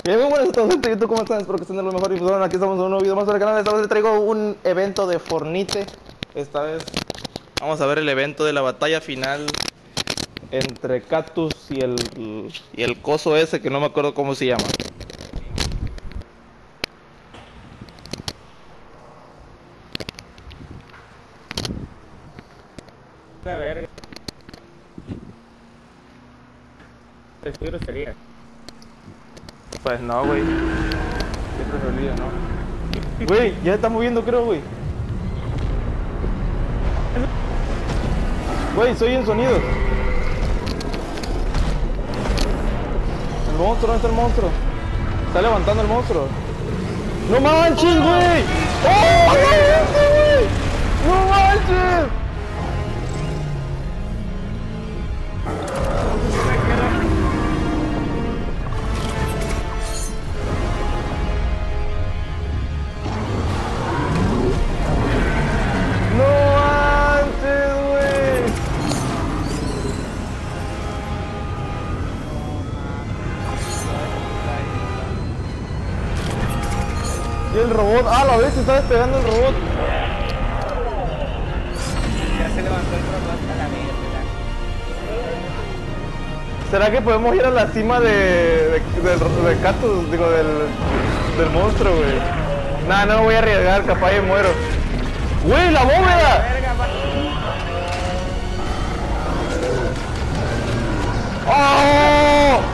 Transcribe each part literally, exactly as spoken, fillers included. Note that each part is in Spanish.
Bien, muy buenas a todos, gente de YouTube, ¿cómo están? Espero que estén de lo mejor. Y pues bueno, aquí estamos en un nuevo video más para el canal. Esta vez les traigo un evento de Fortnite. Esta vez vamos a ver el evento de la batalla final entre Cactus y el, y el coso ese que no me acuerdo cómo se llama. La verga. Es grosería. Pues no, güey. Siempre se olvida, ¿no? Güey, ya se está moviendo, creo, güey. Güey, soy en sonidos. El monstruo, ¿dónde está el monstruo? Está levantando el monstruo. ¡No manches, güey! ¡Oh, no manches, güey! ¡No manches! Y el robot, ah, la vez se está despegando el robot. Ya se levantó el robot a la verga. ¿Será que podemos ir a la cima de, de, de, de Cactus, digo, del, del monstruo, güey? Nah, no me voy a arriesgar, capaz y muero. ¡Güey, la bóveda! ¡Oh!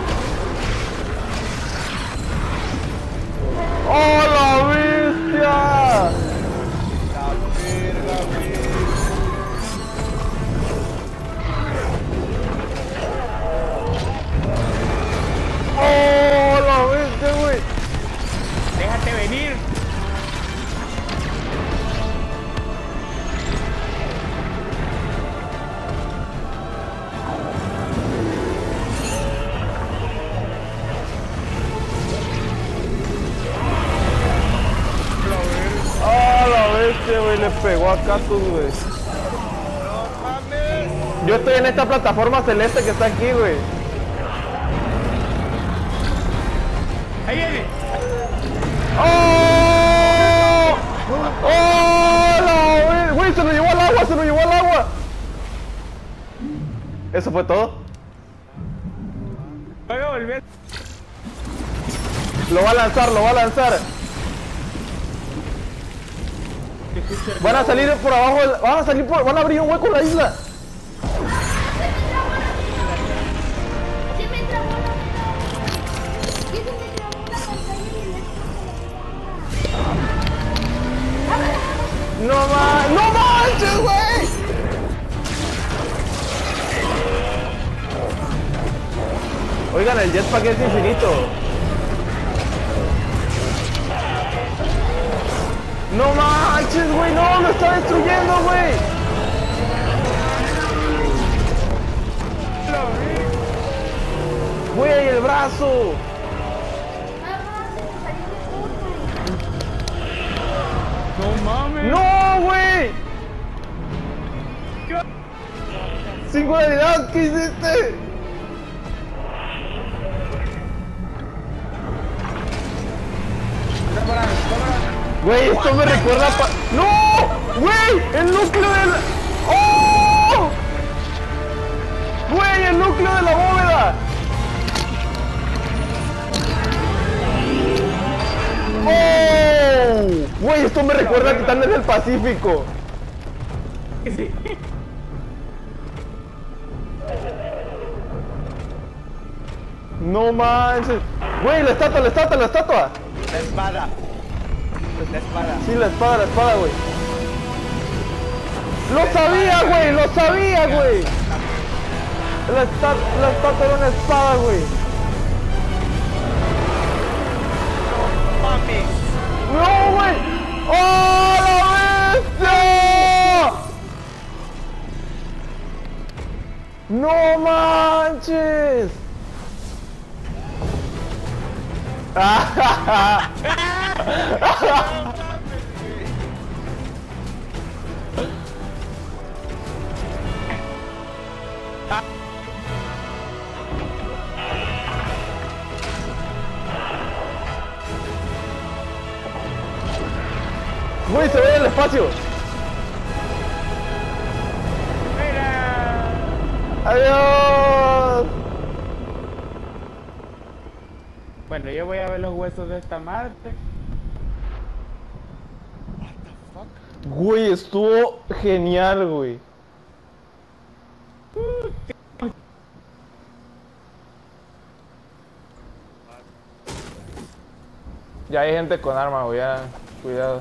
¡Oh, la bestia! La verga, güey. ¡Oh, la bestia, güey! Déjate venir. Güey, le pegó a Cactus, güey. No mames. Yo estoy en esta plataforma celeste que está aquí, güey. Ahí viene. ¡Oh! ¡Oh! No, güey, se lo llevó al agua, se lo llevó al agua. ¿Eso fue todo? Voy a volver. Lo va a lanzar, lo va a lanzar. Van a salir por abajo, del, van a salir por, van a abrir un hueco en la isla. No ma, no manches, güey. Oigan, el jetpack es infinito. No manches, güey, no, lo está destruyendo, güey. Güey, el brazo. No mames. No, güey. Singularidad, ¿qué hiciste? Güey, esto me recuerda a pa... ¡No! ¡Güey! ¡El núcleo de la... ¡Oh! ¡Güey! ¡El núcleo de la bóveda! ¡Oh! ¡Güey! Esto me recuerda a Titanes del Pacífico. Sí. No manches. Güey, la estatua, la estatua, la estatua. La espada. La espada. Sí, la espada, la espada, güey. ¡Lo sabía, güey! ¡Lo sabía, güey! La estatua, la estatua era una espada, güey. Mames. ¡No, güey! ¡Oh, la bestia! ¡No manches! Güey, se ve en el espacio. ¡Mira! Adiós. Bueno, yo voy a ver los huesos de esta madre. Güey, estuvo genial, güey. Ya hay gente con arma, güey, ya. Cuidado.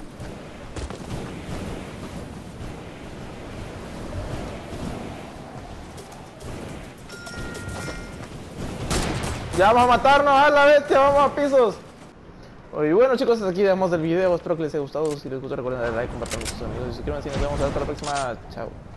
Ya vamos a matarnos a la bestia, vamos a pisos. Y bueno chicos, hasta aquí dejamos el video, espero que les haya gustado. Si les gustó recuerden darle like, compartan con sus amigos y suscríbanse y nos vemos hasta la próxima. Chao.